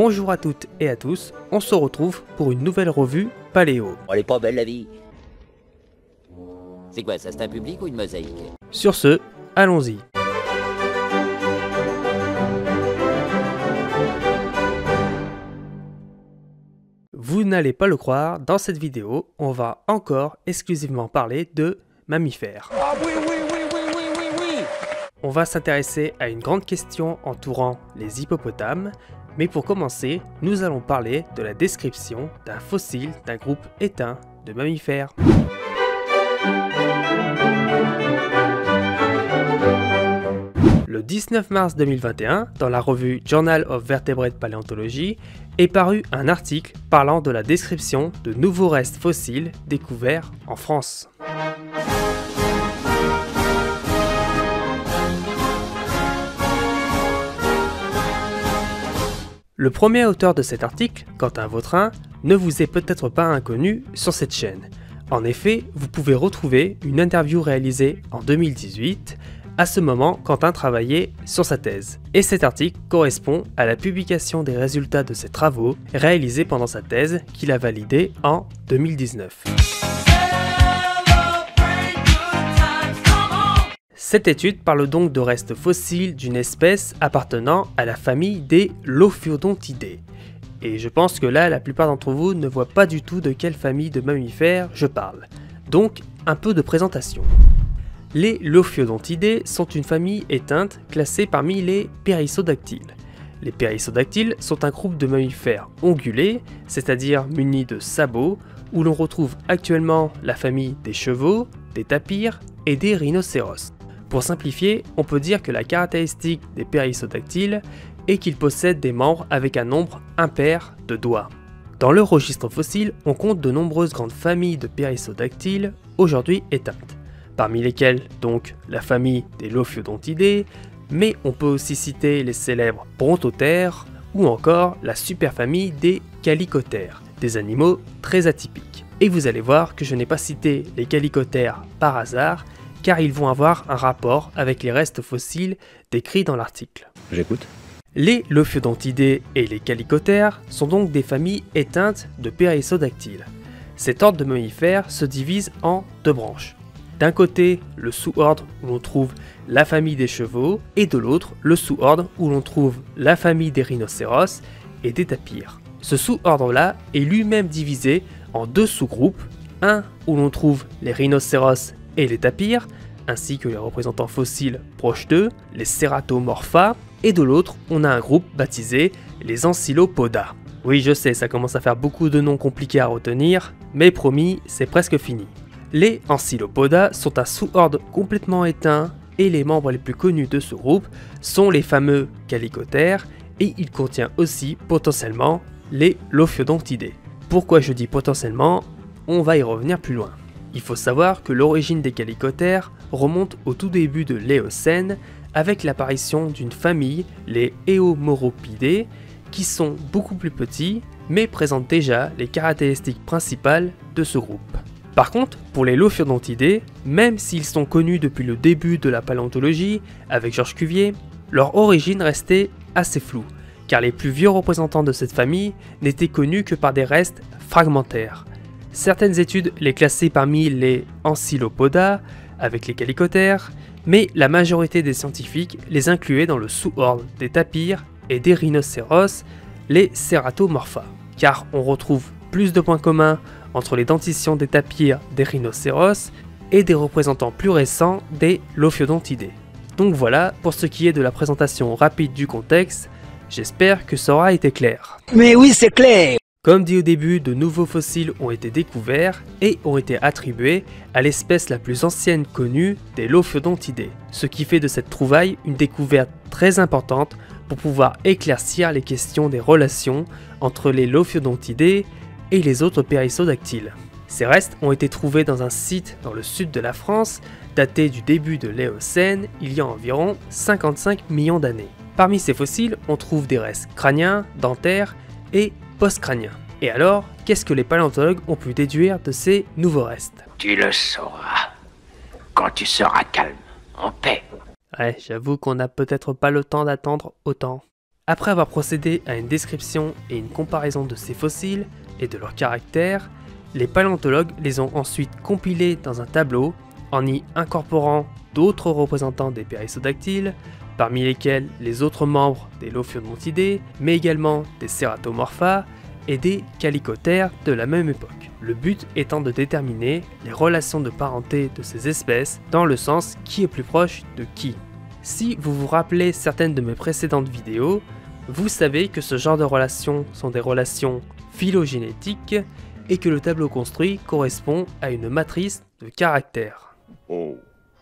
Bonjour à toutes et à tous, on se retrouve pour une nouvelle revue Paléo. Elle est pas belle la vie. C'est quoi ça, c'est un public ou une mosaïque? Sur ce, allons-y. Vous n'allez pas le croire, dans cette vidéo, on va encore exclusivement parler de mammifères. Ah oui. On va s'intéresser à une grande question entourant les hippopotames, mais pour commencer, nous allons parler de la description d'un fossile d'un groupe éteint de mammifères. Le 19 mars 2021, dans la revue Journal of Vertebrate Paleontology, est paru un article parlant de la description de nouveaux restes fossiles découverts en France. Le premier auteur de cet article, Quentin Vautrin, ne vous est peut-être pas inconnu sur cette chaîne. En effet, vous pouvez retrouver une interview réalisée en 2018. À ce moment, Quentin travaillait sur sa thèse. Et cet article correspond à la publication des résultats de ses travaux réalisés pendant sa thèse qu'il a validée en 2019. Cette étude parle donc de restes fossiles d'une espèce appartenant à la famille des Lophiodontidae. Et je pense que là, la plupart d'entre vous ne voient pas du tout de quelle famille de mammifères je parle. Donc, un peu de présentation. Les Lophiodontidae sont une famille éteinte classée parmi les Périssodactyles. Les Périssodactyles sont un groupe de mammifères ongulés, c'est-à-dire munis de sabots, où l'on retrouve actuellement la famille des chevaux, des tapirs et des rhinocéros. Pour simplifier, on peut dire que la caractéristique des périssodactyles est qu'ils possèdent des membres avec un nombre impair de doigts. Dans le registre fossile, on compte de nombreuses grandes familles de périssodactyles aujourd'hui éteintes, parmi lesquelles donc la famille des Lophiodontidae, mais on peut aussi citer les célèbres Brontotères ou encore la superfamille des Chalicotères, des animaux très atypiques. Et vous allez voir que je n'ai pas cité les Chalicotères par hasard, car ils vont avoir un rapport avec les restes fossiles décrits dans l'article. J'écoute. Les Lophiodontidae et les Chalicotères sont donc des familles éteintes de périssodactyles. Cet ordre de mammifères se divise en deux branches. D'un côté, le sous-ordre où l'on trouve la famille des chevaux, et de l'autre, le sous-ordre où l'on trouve la famille des rhinocéros et des tapirs. Ce sous-ordre-là est lui-même divisé en deux sous-groupes, un où l'on trouve les rhinocéros et les tapirs, ainsi que les représentants fossiles proches d'eux, les Ceratomorpha, et de l'autre, on a un groupe baptisé les Anchylopoda. Oui, je sais, ça commence à faire beaucoup de noms compliqués à retenir, mais promis, c'est presque fini. Les Anchylopoda sont un sous-ordre complètement éteint, et les membres les plus connus de ce groupe sont les fameux Chalicotères, et il contient aussi potentiellement les Lophiodontidae. Pourquoi je dis potentiellement? On va y revenir plus loin. Il faut savoir que l'origine des Chalicotères remonte au tout début de l'Éocène avec l'apparition d'une famille, les Eomoropidae, qui sont beaucoup plus petits mais présentent déjà les caractéristiques principales de ce groupe. Par contre, pour les Lophiodontidae, même s'ils sont connus depuis le début de la paléontologie avec Georges Cuvier, leur origine restait assez floue, car les plus vieux représentants de cette famille n'étaient connus que par des restes fragmentaires. Certaines études les classaient parmi les Anchylopoda, avec les Chalicotères, mais la majorité des scientifiques les incluaient dans le sous-ordre des tapirs et des rhinocéros, les Ceratomorpha, car on retrouve plus de points communs entre les dentitions des tapirs des rhinocéros et des représentants plus récents des Lophiodontidae. Donc voilà pour ce qui est de la présentation rapide du contexte, j'espère que ça aura été clair. Mais oui, c'est clair. Comme dit au début, de nouveaux fossiles ont été découverts et ont été attribués à l'espèce la plus ancienne connue des Lophiodontidae, ce qui fait de cette trouvaille une découverte très importante pour pouvoir éclaircir les questions des relations entre les Lophiodontidae et les autres périssodactyles. Ces restes ont été trouvés dans un site dans le sud de la France, daté du début de l'Éocène, il y a environ 55 millions d'années. Parmi ces fossiles, on trouve des restes crâniens, dentaires et post-crâniens. Et alors, qu'est-ce que les paléontologues ont pu déduire de ces nouveaux restes? Tu le sauras quand tu seras calme, en paix. Ouais, j'avoue qu'on n'a peut-être pas le temps d'attendre autant. Après avoir procédé à une description et une comparaison de ces fossiles et de leur caractère, les paléontologues les ont ensuite compilés dans un tableau en y incorporant d'autres représentants des périssodactyles, parmi lesquels les autres membres des Lophiodontidae, mais également des Ceratomorpha et des Chalicotères de la même époque. Le but étant de déterminer les relations de parenté de ces espèces dans le sens qui est plus proche de qui. Si vous vous rappelez certaines de mes précédentes vidéos, vous savez que ce genre de relations sont des relations phylogénétiques et que le tableau construit correspond à une matrice de caractères. Oh,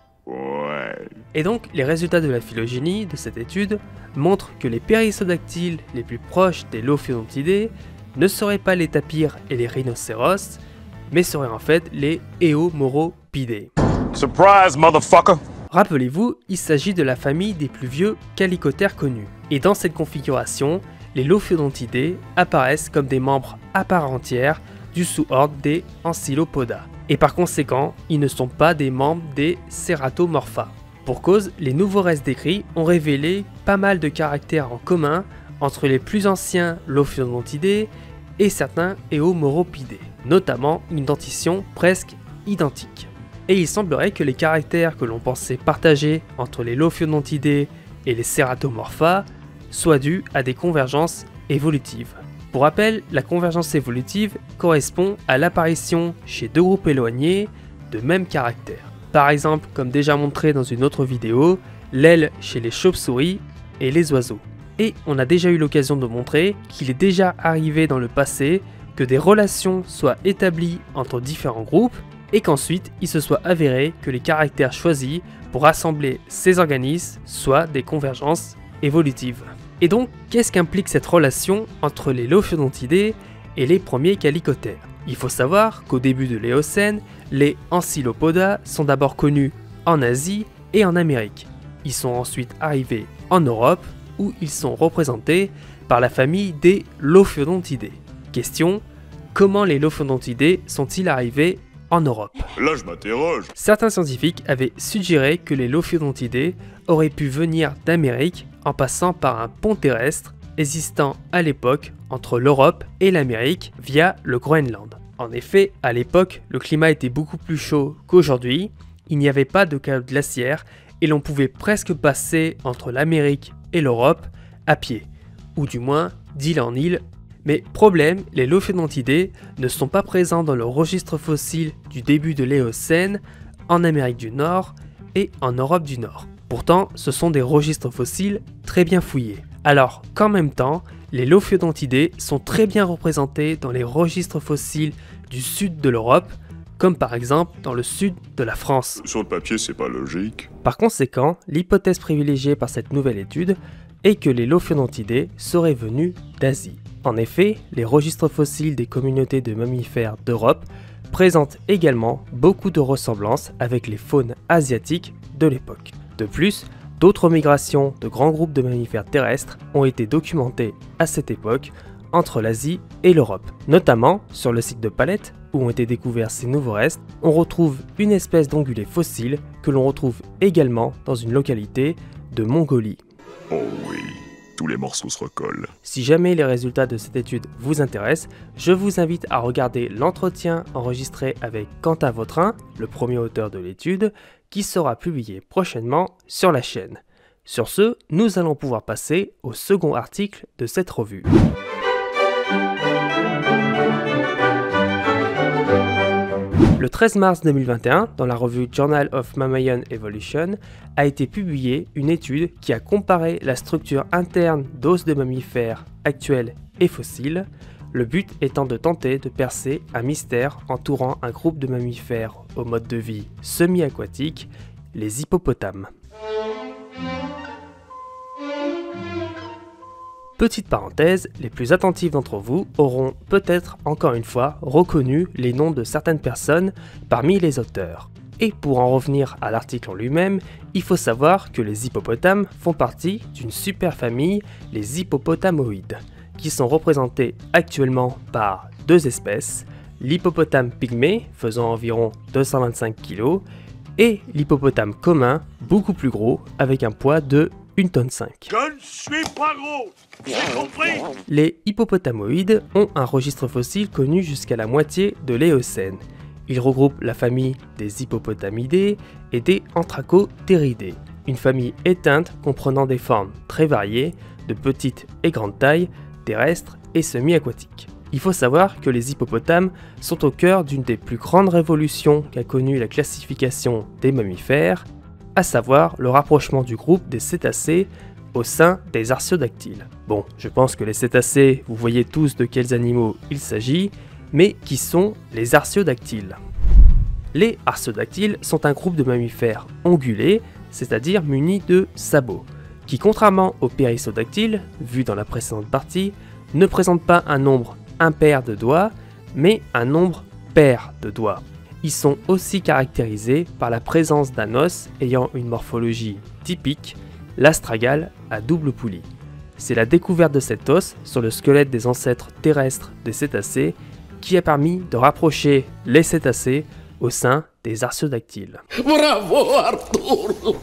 ouais. Et donc, les résultats de la phylogénie de cette étude montrent que les périssodactyles les plus proches des Lophiodontidae ne seraient pas les tapirs et les rhinocéros, mais seraient en fait les Eomoropidae. Surprise, motherfucker! Rappelez-vous, il s'agit de la famille des plus vieux chalicotères connus. Et dans cette configuration, les Lophiodontidae apparaissent comme des membres à part entière du sous-ordre des Ancyllopoda. Et par conséquent, ils ne sont pas des membres des Ceratomorpha. Pour cause, les nouveaux restes décrits ont révélé pas mal de caractères en commun entre les plus anciens Lophiodontidae et certains Eomoropidae, notamment une dentition presque identique. Et il semblerait que les caractères que l'on pensait partager entre les Lophiodontidae et les Ceratomorpha soient dus à des convergences évolutives. Pour rappel, la convergence évolutive correspond à l'apparition chez deux groupes éloignés de mêmes caractères. Par exemple, comme déjà montré dans une autre vidéo, l'aile chez les chauves-souris et les oiseaux. Et on a déjà eu l'occasion de montrer qu'il est déjà arrivé dans le passé que des relations soient établies entre différents groupes et qu'ensuite il se soit avéré que les caractères choisis pour assembler ces organismes soient des convergences évolutives. Et donc, qu'est-ce qu'implique cette relation entre les Lophiodontidae et les premiers chalicotères? Il faut savoir qu'au début de l'Éocène, les Ancyllopoda sont d'abord connus en Asie et en Amérique. Ils sont ensuite arrivés en Europe, où ils sont représentés par la famille des Lophiodontidae. Question, comment les Lophiodontidae sont-ils arrivés en Europe? Là, je m'interroge. Certains scientifiques avaient suggéré que les Lophiodontidae auraient pu venir d'Amérique en passant par un pont terrestre existant à l'époque entre l'Europe et l'Amérique via le Groenland. En effet, à l'époque, le climat était beaucoup plus chaud qu'aujourd'hui, il n'y avait pas de calotte glaciaire et l'on pouvait presque passer entre l'Amérique et l'Europe à pied, ou du moins d'île en île. Mais problème, les Lophiodontidae ne sont pas présents dans le registre fossile du début de l'Éocène en Amérique du Nord et en Europe du Nord. Pourtant, ce sont des registres fossiles très bien fouillés. Alors qu'en même temps, les Lophiodontidae sont très bien représentés dans les registres fossiles du sud de l'Europe, comme par exemple dans le sud de la France. Sur le papier, c'est pas logique. Par conséquent, l'hypothèse privilégiée par cette nouvelle étude est que les Lophiodontidae seraient venus d'Asie. En effet, les registres fossiles des communautés de mammifères d'Europe présentent également beaucoup de ressemblances avec les faunes asiatiques de l'époque. De plus, d'autres migrations de grands groupes de mammifères terrestres ont été documentées à cette époque entre l'Asie et l'Europe. Notamment sur le site de Palette, où ont été découverts ces nouveaux restes, on retrouve une espèce d'ongulé fossile que l'on retrouve également dans une localité de Mongolie. Oh oui, tous les morceaux se recollent. Si jamais les résultats de cette étude vous intéressent, je vous invite à regarder l'entretien enregistré avec Quentin Vautrin, le premier auteur de l'étude, qui sera publié prochainement sur la chaîne. Sur ce, nous allons pouvoir passer au second article de cette revue. Le 13 mars 2021, dans la revue Journal of Mammalian Evolution, a été publiée une étude qui a comparé la structure interne d'os de mammifères actuels et fossiles, le but étant de tenter de percer un mystère entourant un groupe de mammifères au mode de vie semi-aquatique, les hippopotames. Petite parenthèse, les plus attentifs d'entre vous auront peut-être encore une fois reconnu les noms de certaines personnes parmi les auteurs. Et pour en revenir à l'article en lui-même, il faut savoir que les hippopotames font partie d'une superfamille, les hippopotamoïdes, qui sont représentés actuellement par deux espèces, l'hippopotame pygmée faisant environ 225 kg et l'hippopotame commun beaucoup plus gros avec un poids de 1,5 tonne. Je ne suis pas gros. J'ai compris. Les hippopotamoïdes ont un registre fossile connu jusqu'à la moitié de l'Éocène. Il regroupe la famille des hippopotamidés et des anthracothéridae, une famille éteinte comprenant des formes très variées, de petite et grande taille, terrestres et semi-aquatiques. Il faut savoir que les hippopotames sont au cœur d'une des plus grandes révolutions qu'a connue la classification des mammifères, à savoir le rapprochement du groupe des cétacés au sein des artiodactyles. Bon, je pense que les cétacés, vous voyez tous de quels animaux il s'agit, mais qui sont les artiodactyles? Les artiodactyles sont un groupe de mammifères ongulés, c'est-à-dire munis de sabots, qui contrairement aux périssodactyles, vus dans la précédente partie, ne présentent pas un nombre impair de doigts, mais un nombre pair de doigts. Ils sont aussi caractérisés par la présence d'un os ayant une morphologie typique, l'astragale à double poulie. C'est la découverte de cet os sur le squelette des ancêtres terrestres des cétacés qui a permis de rapprocher les cétacés au sein des artiodactyles. Bravo Arthur!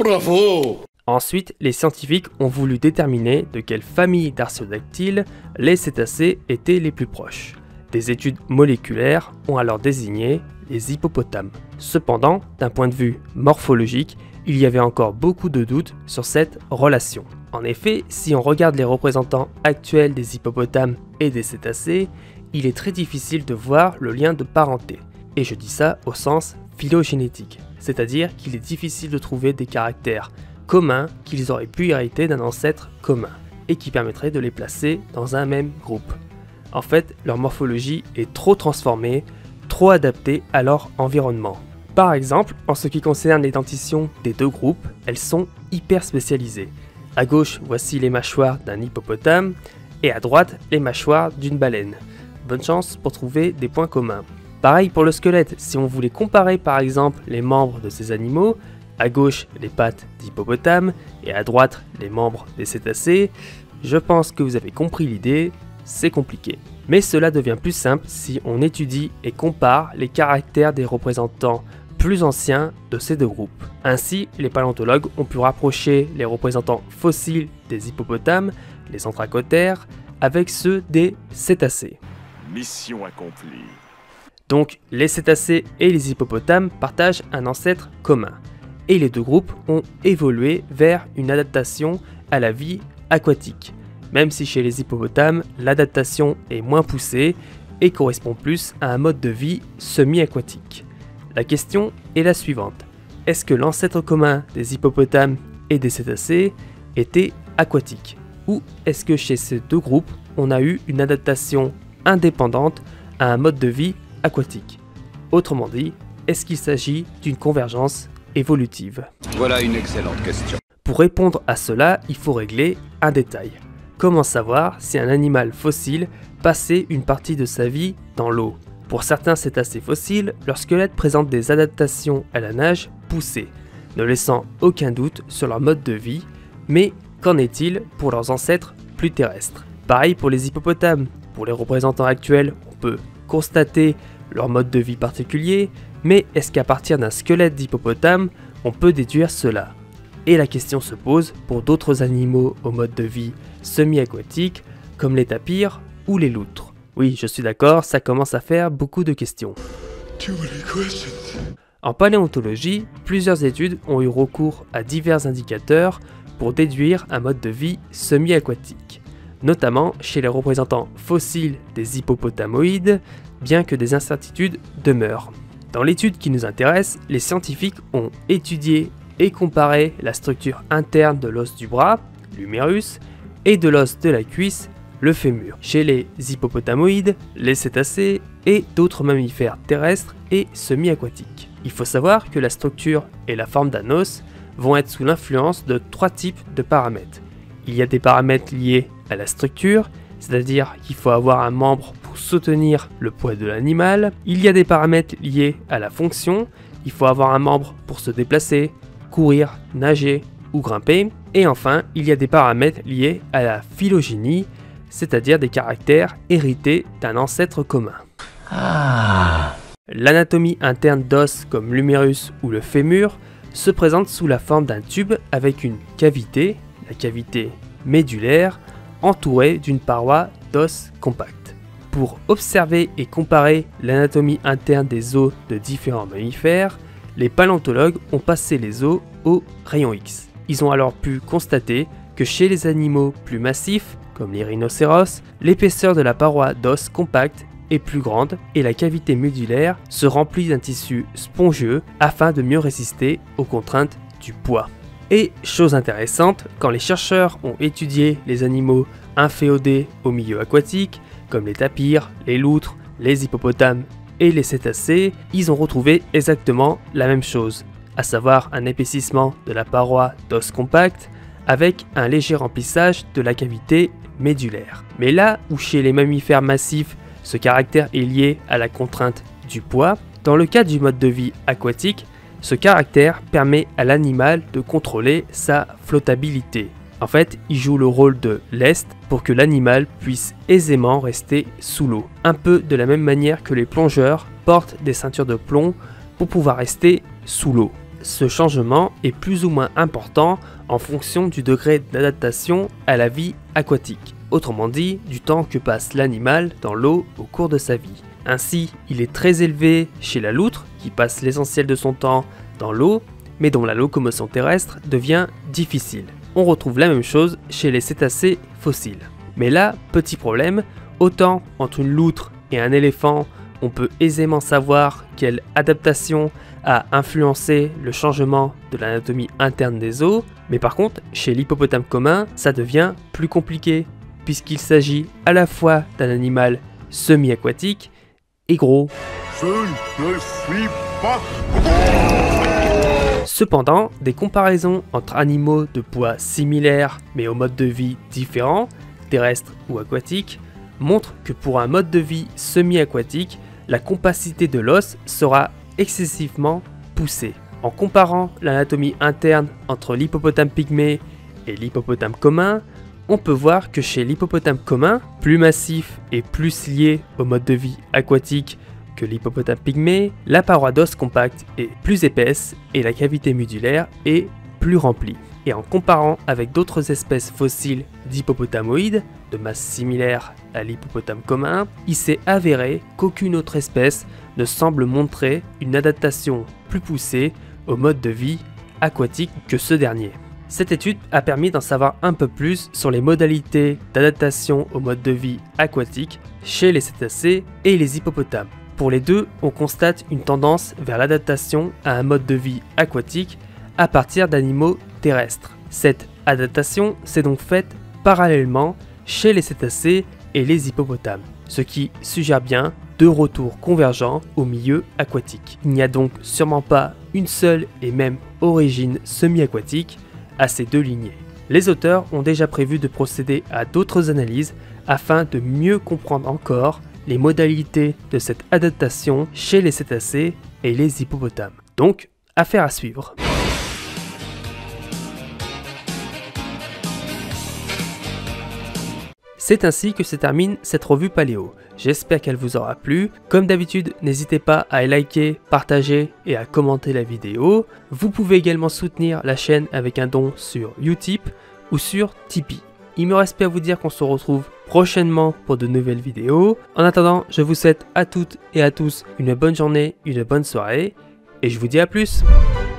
Bravo! Ensuite, les scientifiques ont voulu déterminer de quelle famille d'artiodactyles les cétacés étaient les plus proches. Des études moléculaires ont alors désigné les hippopotames. Cependant, d'un point de vue morphologique, il y avait encore beaucoup de doutes sur cette relation. En effet, si on regarde les représentants actuels des hippopotames et des cétacés, il est très difficile de voir le lien de parenté. Et je dis ça au sens phylogénétique, c'est-à-dire qu'il est difficile de trouver des caractères communs qu'ils auraient pu hériter d'un ancêtre commun, et qui permettraient de les placer dans un même groupe. En fait, leur morphologie est trop transformée, trop adaptée à leur environnement. Par exemple, en ce qui concerne les dentitions des deux groupes, elles sont hyper spécialisées. À gauche, voici les mâchoires d'un hippopotame, et à droite, les mâchoires d'une baleine. Bonne chance pour trouver des points communs. Pareil pour le squelette, si on voulait comparer par exemple les membres de ces animaux, à gauche les pattes d'hippopotame et à droite les membres des cétacés, je pense que vous avez compris l'idée, c'est compliqué. Mais cela devient plus simple si on étudie et compare les caractères des représentants plus anciens de ces deux groupes. Ainsi, les paléontologues ont pu rapprocher les représentants fossiles des hippopotames, les anthracothères, avec ceux des cétacés. Mission accomplie. Donc les cétacés et les hippopotames partagent un ancêtre commun. Et les deux groupes ont évolué vers une adaptation à la vie aquatique, même si chez les hippopotames, l'adaptation est moins poussée et correspond plus à un mode de vie semi-aquatique. La question est la suivante. Est-ce que l'ancêtre commun des hippopotames et des cétacés était aquatique? Ou est-ce que chez ces deux groupes, on a eu une adaptation indépendante à un mode de vie aquatique? Autrement dit, est-ce qu'il s'agit d'une convergence évolutive? Voilà une excellente question. Pour répondre à cela, il faut régler un détail. Comment savoir si un animal fossile passait une partie de sa vie dans l'eau? Pour certains cétacés fossiles, leur squelette présente des adaptations à la nage poussées, ne laissant aucun doute sur leur mode de vie, mais qu'en est-il pour leurs ancêtres plus terrestres? Pareil pour les hippopotames. Pour les représentants actuels, on peut constater leur mode de vie particulier, mais est-ce qu'à partir d'un squelette d'hippopotame, on peut déduire cela? Et la question se pose pour d'autres animaux au mode de vie semi-aquatique, comme les tapirs ou les loutres. Oui, je suis d'accord, ça commence à faire beaucoup de questions. En paléontologie, plusieurs études ont eu recours à divers indicateurs pour déduire un mode de vie semi-aquatique, notamment chez les représentants fossiles des hippopotamoïdes, bien que des incertitudes demeurent. Dans l'étude qui nous intéresse, les scientifiques ont étudié et comparé la structure interne de l'os du bras, l'humérus, et de l'os de la cuisse, le fémur, chez les hippopotamoïdes, les cétacés et d'autres mammifères terrestres et semi-aquatiques. Il faut savoir que la structure et la forme d'un os vont être sous l'influence de 3 types de paramètres. Il y a des paramètres liés à la structure, c'est-à-dire qu'il faut avoir un membre pour soutenir le poids de l'animal. Il y a des paramètres liés à la fonction, il faut avoir un membre pour se déplacer, courir, nager ou grimper. Et enfin, il y a des paramètres liés à la phylogénie, c'est-à-dire des caractères hérités d'un ancêtre commun. L'anatomie interne d'os comme l'humérus ou le fémur se présente sous la forme d'un tube avec une cavité, la cavité médulaire, entourée d'une paroi d'os compact. Pour observer et comparer l'anatomie interne des os de différents mammifères, les paléontologues ont passé les os au rayon X. Ils ont alors pu constater que chez les animaux plus massifs, comme les rhinocéros, l'épaisseur de la paroi d'os compact est plus grande et la cavité médulaire se remplit d'un tissu spongieux afin de mieux résister aux contraintes du poids. Et chose intéressante, quand les chercheurs ont étudié les animaux inféodés au milieu aquatique, comme les tapirs, les loutres, les hippopotames et les cétacés, ils ont retrouvé exactement la même chose, à savoir un épaississement de la paroi d'os compact avec un léger remplissage de la cavité médulaire. Mais là où chez les mammifères massifs, ce caractère est lié à la contrainte du poids, dans le cas du mode de vie aquatique, ce caractère permet à l'animal de contrôler sa flottabilité. En fait, il joue le rôle de lest pour que l'animal puisse aisément rester sous l'eau. Un peu de la même manière que les plongeurs portent des ceintures de plomb pour pouvoir rester sous l'eau. Ce changement est plus ou moins important en fonction du degré d'adaptation à la vie aquatique. Autrement dit, du temps que passe l'animal dans l'eau au cours de sa vie. Ainsi, il est très élevé chez la loutre, qui passe l'essentiel de son temps dans l'eau, mais dont la locomotion terrestre devient difficile. On retrouve la même chose chez les cétacés fossiles. Mais là, petit problème, autant entre une loutre et un éléphant, on peut aisément savoir quelle adaptation a influencé le changement de l'anatomie interne des os, mais par contre, chez l'hippopotame commun, ça devient plus compliqué, puisqu'il s'agit à la fois d'un animal semi-aquatique et gros. Je ne suis pas... Cependant, des comparaisons entre animaux de poids similaires mais au mode de vie différent, terrestre ou aquatique, montrent que pour un mode de vie semi-aquatique, la compacité de l'os sera excessivement poussée. En comparant l'anatomie interne entre l'hippopotame pygmée et l'hippopotame commun, on peut voir que chez l'hippopotame commun, plus massif et plus lié au mode de vie aquatique que l'hippopotame pygmée, la paroi d'os compacte est plus épaisse et la cavité médulaire est plus remplie. Et en comparant avec d'autres espèces fossiles d'hippopotamoïdes, de masse similaire à l'hippopotame commun, il s'est avéré qu'aucune autre espèce ne semble montrer une adaptation plus poussée au mode de vie aquatique que ce dernier. Cette étude a permis d'en savoir un peu plus sur les modalités d'adaptation au mode de vie aquatique chez les cétacés et les hippopotames. Pour les deux, on constate une tendance vers l'adaptation à un mode de vie aquatique à partir d'animaux terrestres. Cette adaptation s'est donc faite parallèlement chez les cétacés et les hippopotames, ce qui suggère bien deux retours convergents au milieu aquatique. Il n'y a donc sûrement pas une seule et même origine semi-aquatique à ces deux lignées. Les auteurs ont déjà prévu de procéder à d'autres analyses afin de mieux comprendre encore les modalités de cette adaptation chez les cétacés et les hippopotames. Donc, affaire à suivre. C'est ainsi que se termine cette revue paléo. J'espère qu'elle vous aura plu. Comme d'habitude, n'hésitez pas à liker, partager et à commenter la vidéo. Vous pouvez également soutenir la chaîne avec un don sur Utip ou sur Tipeee. Il me reste plus à vous dire qu'on se retrouve prochainement pour de nouvelles vidéos. En attendant, je vous souhaite à toutes et à tous une bonne journée, une bonne soirée et je vous dis à plus.